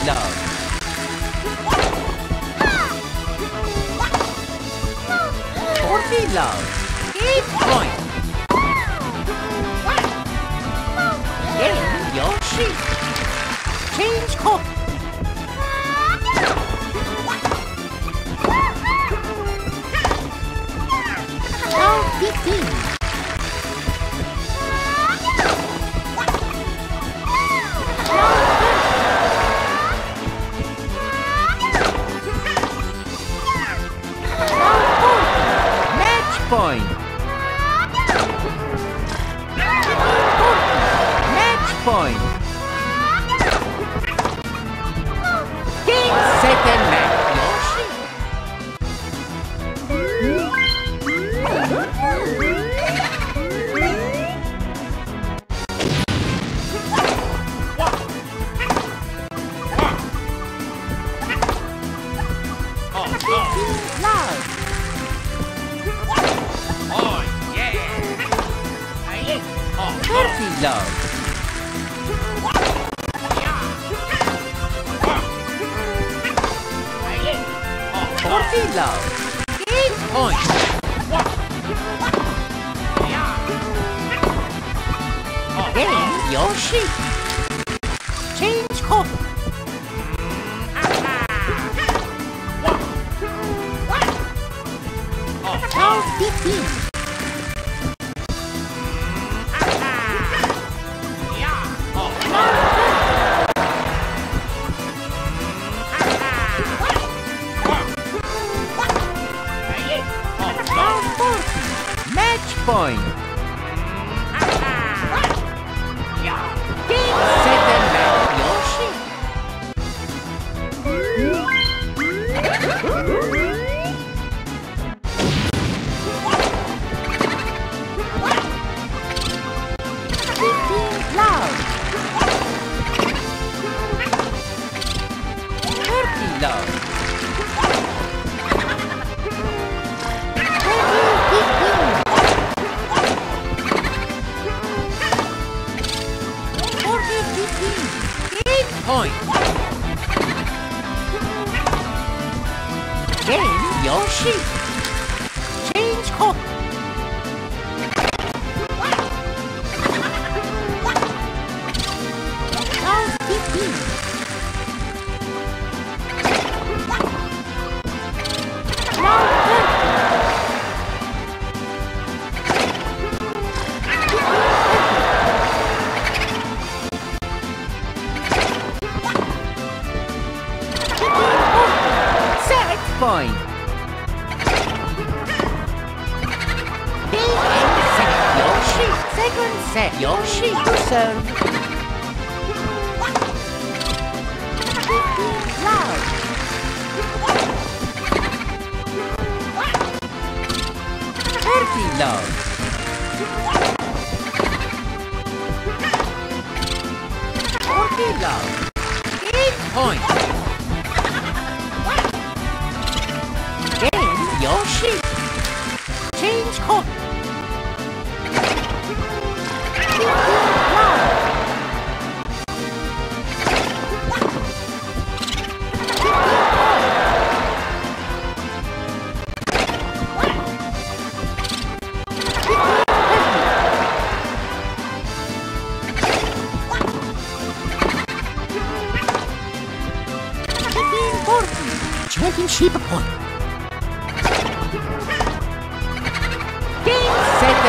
love. 40 love. 8 points. Game your sheep. Change cook. 15. Match point. Match point. Game, set and match. Love. Oh yeah. 30 love. 40 love. 8 points. Game your sheep. Change cook. 15. Match point. Game, set and match your sheep. 15 love. 30 love. 8 points. Game your sheep. Change cook. 15. 7 point. Game and set your sheep. Second set your sheep to serve. 15 love. 30 love. 40 love. 8 points. Game your sheep. Change cook. 15 love. 20 sheep a point. Game, set